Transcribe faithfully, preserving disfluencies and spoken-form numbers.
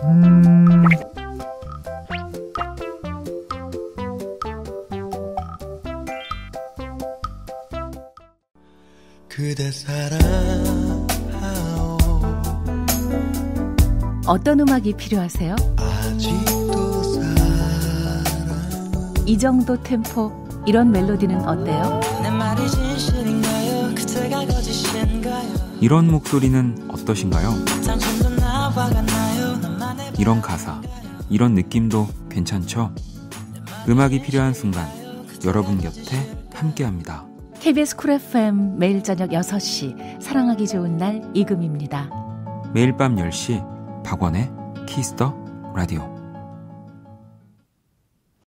음... 그대 사랑하오. 어떤 음악이 필요하세요? 아직도 사랑. 이 정도 템포, 이런 멜로디는 어때요? 내 말이 진실인가요? 그대가 거짓인가요? 이런 목소리는 어떠신가요? 당신도 나와 같나요? 나만의 이런 가사, 이런 느낌도 괜찮죠? 음악이 필요한 순간, 여러분 곁에 함께합니다. 케이비에스 쿨 에프엠 매일 저녁 여섯 시 사랑하기 좋은 날 이금입니다. 매일 밤 열 시 박원의 키스 더 라디오.